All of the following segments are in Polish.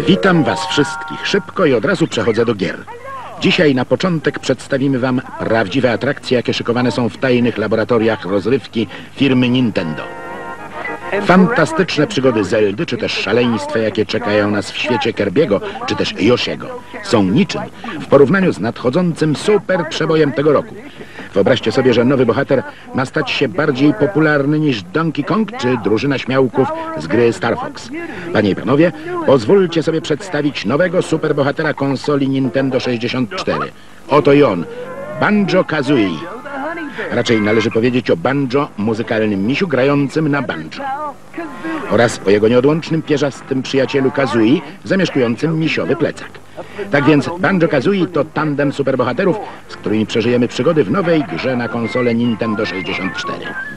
Witam was wszystkich. Szybko i od razu przechodzę do gier. Dzisiaj na początek przedstawimy wam prawdziwe atrakcje, jakie szykowane są w tajnych laboratoriach rozrywki firmy Nintendo. Fantastyczne przygody Zeldy, czy też szaleństwa, jakie czekają nas w świecie Kirby'ego, czy też Yoshiego, są niczym w porównaniu z nadchodzącym super przebojem tego roku. Wyobraźcie sobie, że nowy bohater ma stać się bardziej popularny niż Donkey Kong czy drużyna śmiałków z gry Star Fox. Panie i panowie, pozwólcie sobie przedstawić nowego superbohatera konsoli Nintendo 64. Oto i on, Banjo-Kazooie. Raczej należy powiedzieć o Banjo, muzykalnym misiu grającym na banjo. Oraz o jego nieodłącznym pierzastym przyjacielu Kazooie, zamieszkującym misiowy plecak. Tak więc Banjo-Kazooie to tandem superbohaterów, z którymi przeżyjemy przygody w nowej grze na konsolę Nintendo 64.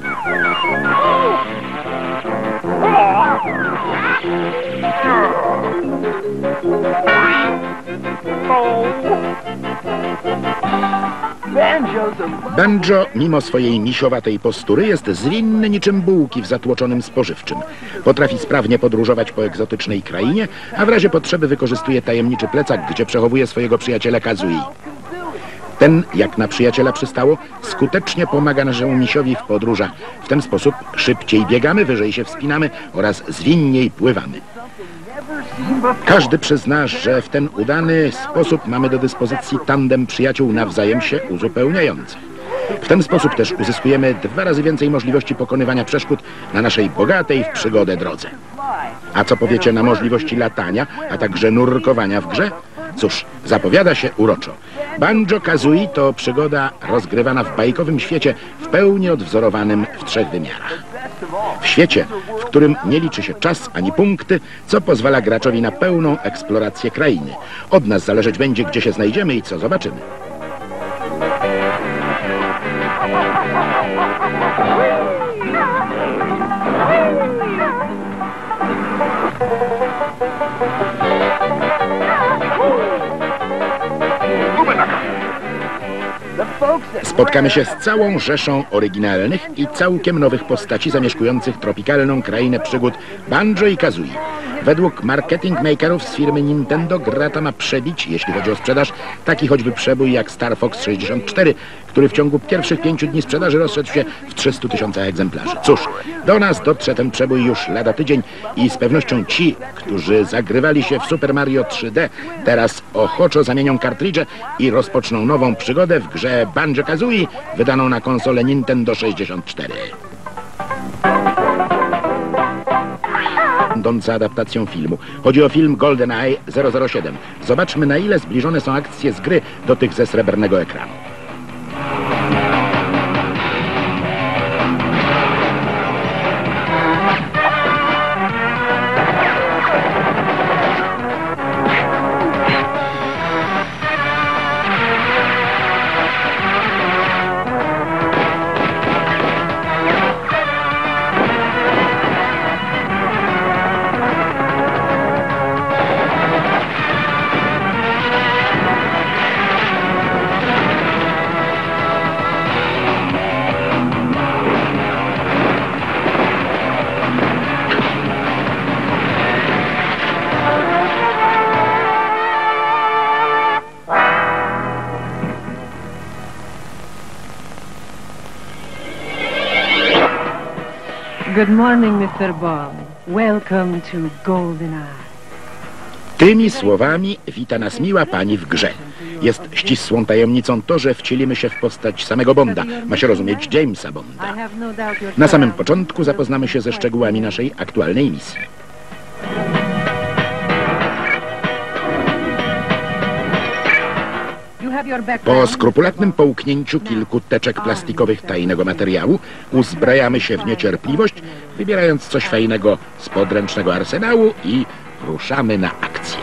Banjo, mimo swojej misiowatej postury, jest zwinny niczym bułki w zatłoczonym spożywczym. Potrafi sprawnie podróżować po egzotycznej krainie, a w razie potrzeby wykorzystuje tajemniczy plecak, gdzie przechowuje swojego przyjaciela Kazooie. Ten, jak na przyjaciela przystało, skutecznie pomaga naszemu misiowi w podróżach. W ten sposób szybciej biegamy, wyżej się wspinamy oraz zwinniej pływamy. Każdy przyzna, że w ten udany sposób mamy do dyspozycji tandem przyjaciół nawzajem się uzupełniających. W ten sposób też uzyskujemy 2 razy więcej możliwości pokonywania przeszkód na naszej bogatej w przygodę drodze. A co powiecie na możliwości latania, a także nurkowania w grze? Cóż, zapowiada się uroczo. Banjo-Kazooie to przygoda rozgrywana w bajkowym świecie w pełni odwzorowanym w 3 wymiarach. W świecie, w którym nie liczy się czas ani punkty, co pozwala graczowi na pełną eksplorację krainy. Od nas zależeć będzie, gdzie się znajdziemy i co zobaczymy. Spotkamy się z całą rzeszą oryginalnych i całkiem nowych postaci zamieszkujących tropikalną krainę przygód Banjo i Kazooie. Według marketing makerów z firmy Nintendo gra ta ma przebić, jeśli chodzi o sprzedaż, taki choćby przebój jak Star Fox 64, który w ciągu pierwszych 5 dni sprzedaży rozszedł się w 300 000 egzemplarzy. Cóż, do nas dotrze ten przebój już lada tydzień i z pewnością ci, którzy zagrywali się w Super Mario 3D, teraz ochoczo zamienią kartridże i rozpoczną nową przygodę w grze Banjo-Kazooie, wydaną na konsolę Nintendo 64. Będąca adaptacją filmu. Chodzi o film GoldenEye 007. Zobaczmy, na ile zbliżone są akcje z gry do tych ze srebrnego ekranu. Good morning, Mr. Bond. Welcome to GoldenEye. Tymi słowami wita nas miła pani w grze. Jest ścisłą tajemnicą to, że wcielimy się w postać samego Bonda. Ma się rozumieć Jamesa Bonda. Na samym początku zapoznamy się ze szczegółami naszej aktualnej misji. Po skrupulatnym połknięciu kilku teczek plastikowych tajnego materiału uzbrajamy się w niecierpliwość, wybierając coś fajnego z podręcznego arsenału i ruszamy na akcję.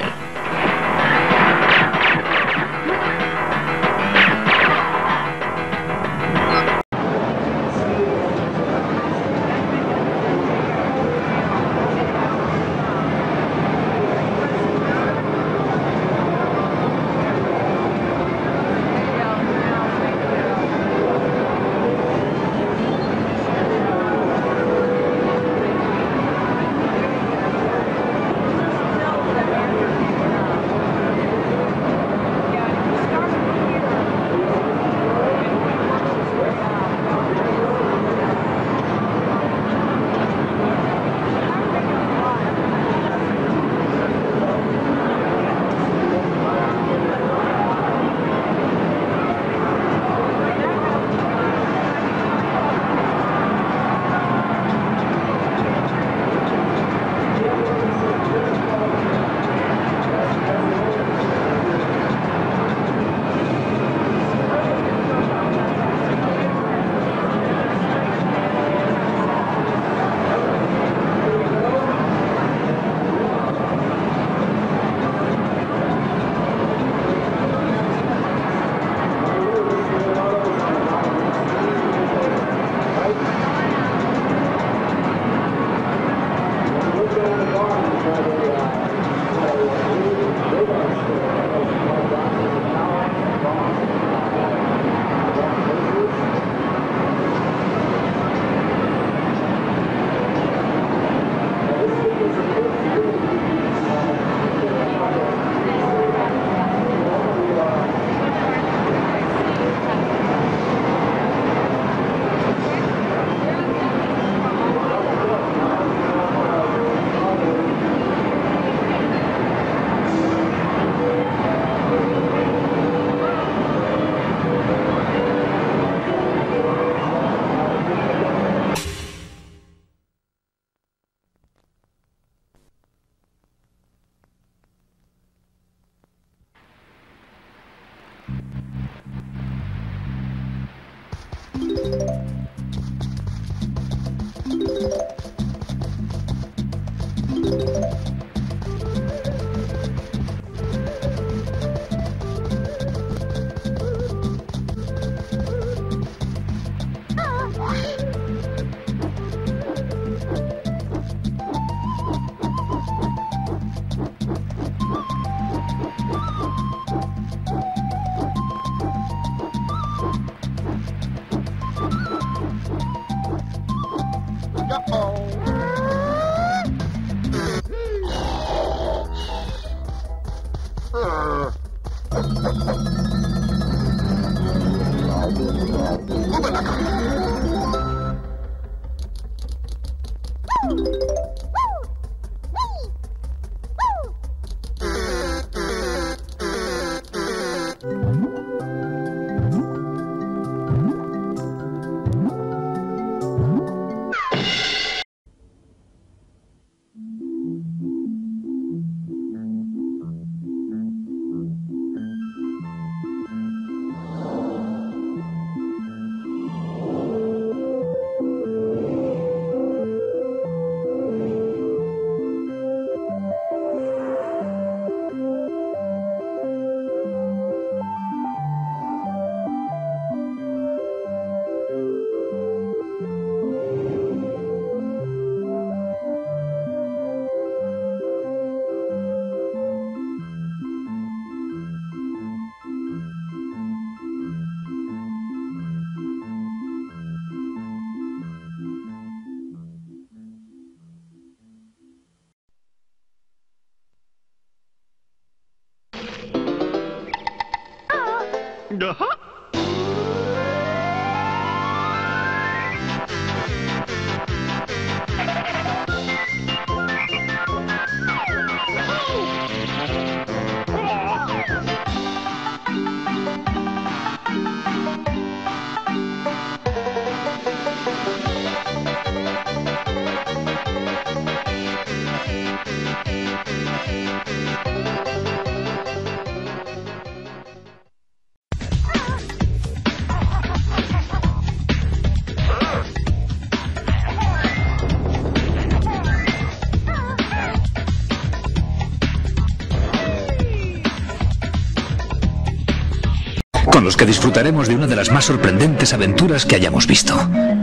con los que disfrutaremos de una de las más sorprendentes aventuras que hayamos visto.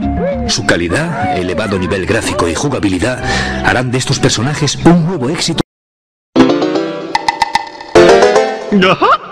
Su calidad, elevado nivel gráfico y jugabilidad harán de estos personajes un nuevo éxito. Ajá.